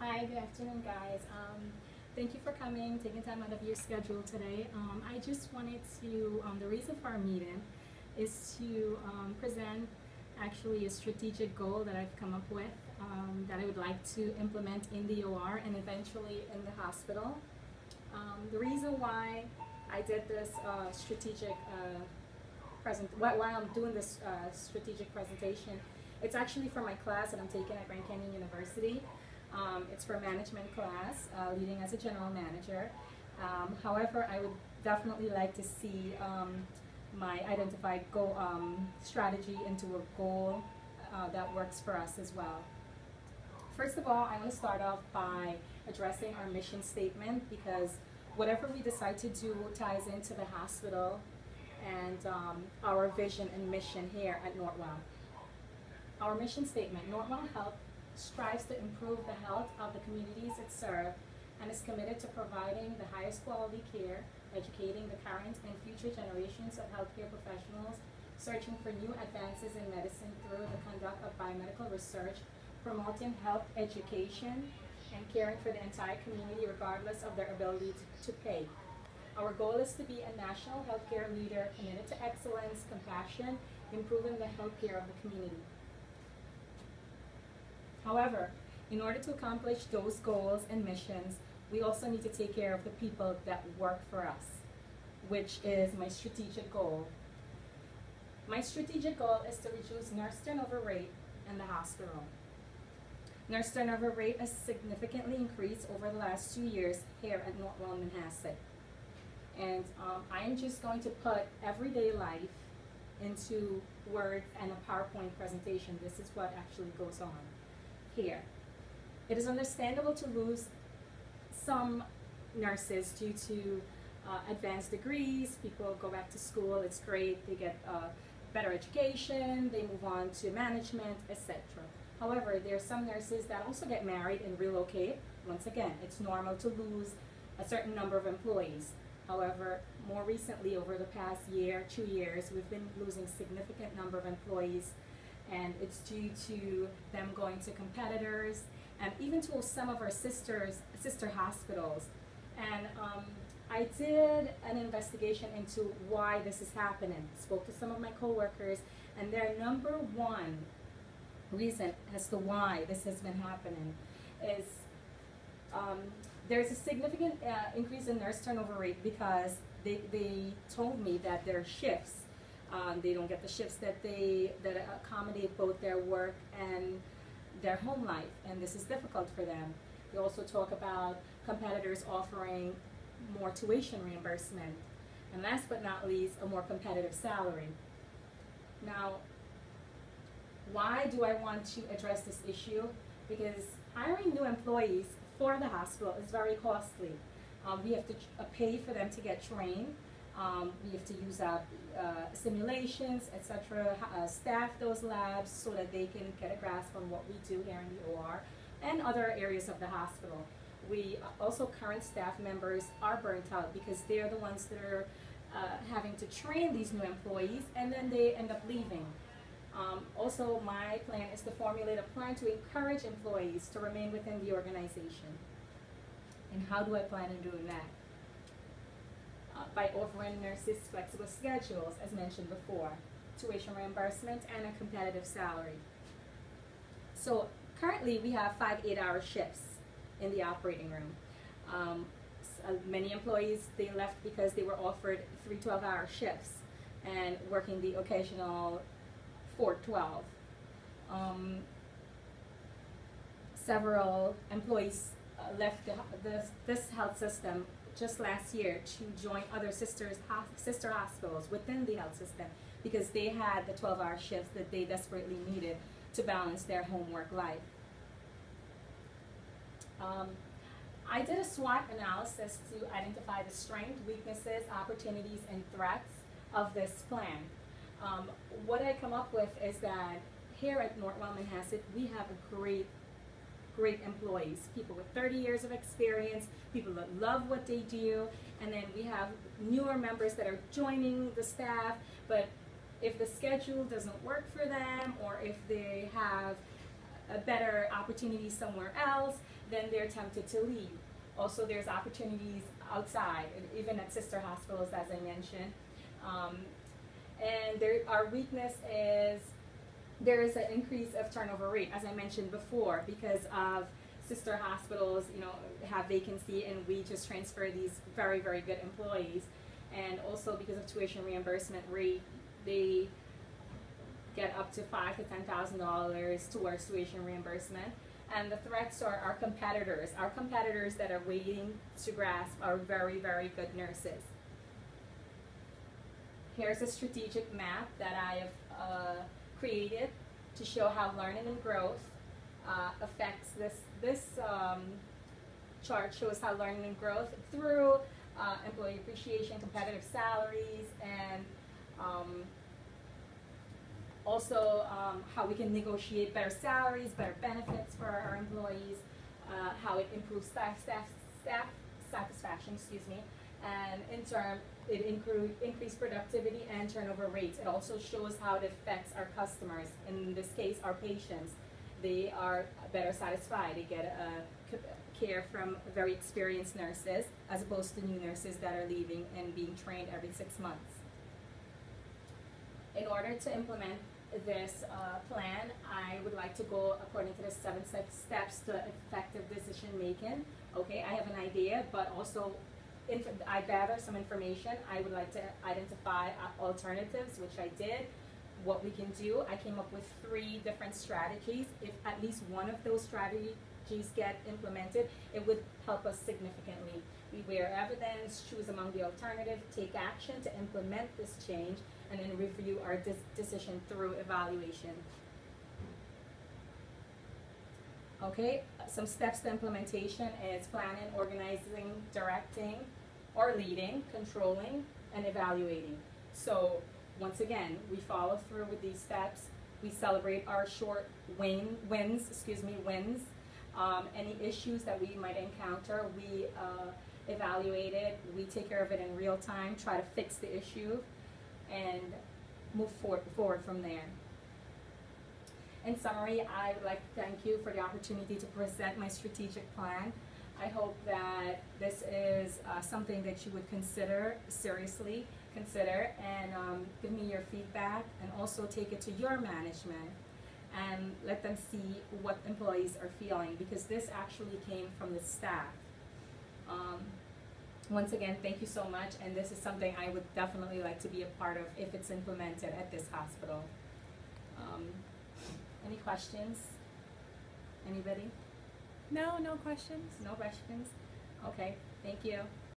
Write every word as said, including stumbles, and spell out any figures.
Hi, good afternoon, guys. Um, thank you for coming, taking time out of your schedule today. Um, I just wanted to, um, the reason for our meeting is to um, present actually a strategic goal that I've come up with um, that I would like to implement in the O R and eventually in the hospital. Um, the reason why I did this uh, strategic uh, present, why, why I'm doing this uh, strategic presentation, it's actually for my class that I'm taking at Grand Canyon University. Um, it's for management class, uh, leading as a general manager. Um, however, I would definitely like to see um, my identified goal um, strategy into a goal uh, that works for us as well. First of all, I want to start off by addressing our mission statement, because whatever we decide to do ties into the hospital and um, our vision and mission here at Northwell. Our mission statement: Northwell Health strives to improve the health of the communities it serves and is committed to providing the highest quality care, educating the current and future generations of healthcare professionals searching for new advances in medicine through the conduct of biomedical research, promoting health education, and caring for the entire community regardless of their ability to pay. Our goal is to be a national healthcare leader committed to excellence, compassion, improving the healthcare of the community. However, in order to accomplish those goals and missions, we also need to take care of the people that work for us, which is my strategic goal. My strategic goal is to reduce nurse turnover rate in the hospital. Nurse turnover rate has significantly increased over the last two years here at Northwell Manhasset. And um, I am just going to put everyday life into words and a PowerPoint presentation. This is what actually goes on here. It is understandable to lose some nurses due to uh, advanced degrees. People go back to school, it's great, they get uh, better education, they move on to management, et cetera. However, there are some nurses that also get married and relocate. Once again, it's normal to lose a certain number of employees. However, more recently, over the past year, two years, we've been losing significant number of employees, and it's due to them going to competitors and even to some of our sisters, sister hospitals. And um, I did an investigation into why this is happening. Spoke to some of my coworkers, and their number one reason as to why this has been happening is um, there's a significant uh, increase in nurse turnover rate because they, they told me that their shifts, Um, they don't get the shifts that they that accommodate both their work and their home life, and this is difficult for them. They also talk about competitors offering more tuition reimbursement, and last but not least, a more competitive salary. Now, why do I want to address this issue? Because hiring new employees for the hospital is very costly. Um, we have to uh, pay for them to get trained. Um, we have to use up uh, simulations, et cetera, uh, staff those labs so that they can get a grasp on what we do here in the O R and other areas of the hospital. We uh, also, current staff members are burnt out because they're the ones that are uh, having to train these new employees, and then they end up leaving. Um, also, my plan is to formulate a plan to encourage employees to remain within the organization. And how do I plan on doing that? Uh, by offering nurses flexible schedules, as mentioned before, tuition reimbursement, and a competitive salary. So currently we have five eight-hour shifts in the operating room. Um, uh, many employees, they left because they were offered three twelve-hour shifts and working the occasional four twelve. Um, several employees uh, left the, this, this health system just last year to join other sisters, sister hospitals within the health system because they had the twelve-hour shifts that they desperately needed to balance their home work life. Um, I did a SWOT analysis to identify the strengths, weaknesses, opportunities, and threats of this plan. Um, what I come up with is that here at Northwell Manhasset, we have a great great employees, people with thirty years of experience, people that love what they do, and then we have newer members that are joining the staff, but if the schedule doesn't work for them, or if they have a better opportunity somewhere else, then they're tempted to leave. Also, there's opportunities outside, even at sister hospitals, as I mentioned. Um, and there, our weakness is there is an increase of turnover rate, as I mentioned before, because of sister hospitals, you know, have vacancy, and we just transfer these very, very good employees. And also because of tuition reimbursement rate, they get up to five to ten thousand dollars towards tuition reimbursement. And the threats are our competitors. Our competitors that are waiting to grasp are very, very good nurses. Here's a strategic map that I have uh, created to show how learning and growth uh, affects this. This um, chart shows how learning and growth through uh, employee appreciation, competitive salaries, and um, also um, how we can negotiate better salaries, better benefits for our employees, uh, how it improves staff, staff, staff satisfaction, excuse me, and in turn it incre increased productivity and turnover rates. It also shows how it affects our customers, in this case our patients. They are better satisfied, they get uh, care from very experienced nurses as opposed to new nurses that are leaving and being trained every six months. In order to implement this uh, plan, I would like to go according to the seven steps to effective decision making. Okay, I have an idea, but also Inf I gather some information. I would like to identify uh, alternatives, which I did. What we can do, I came up with three different strategies. If at least one of those strategies get implemented, it would help us significantly. We weigh evidence, choose among the alternatives, take action to implement this change, and then review our de decision through evaluation. Okay, some steps to implementation is planning, organizing, directing, or leading, controlling, and evaluating. So once again, we follow through with these steps. We celebrate our short win, wins, excuse me, wins. Um, any issues that we might encounter, we uh, evaluate it. We take care of it in real time, try to fix the issue, and move forward, forward from there. In summary, I would like to thank you for the opportunity to present my strategic plan. I hope that this is uh, something that you would consider seriously, consider, and um, give me your feedback, and also take it to your management and let them see what employees are feeling, because this actually came from the staff. Um, once again, thank you so much, and this is something I would definitely like to be a part of if it's implemented at this hospital. Um, Any questions? Anybody? No, no questions. No questions? Okay, thank you.